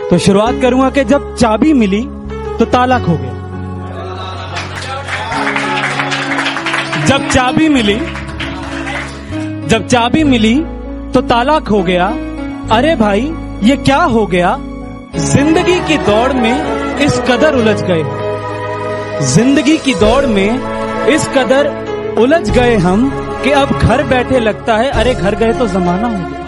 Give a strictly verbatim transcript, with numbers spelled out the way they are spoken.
तो शुरुआत करूंगा कि जब चाबी मिली तो ताला खो गया। जब चाबी मिली जब चाबी मिली तो ताला खो गया। अरे भाई ये क्या हो गया? जिंदगी की दौड़ में इस कदर उलझ गए, जिंदगी की दौड़ में इस कदर उलझ गए हम कि अब घर बैठे लगता है अरे घर गए तो जमाना हो गया।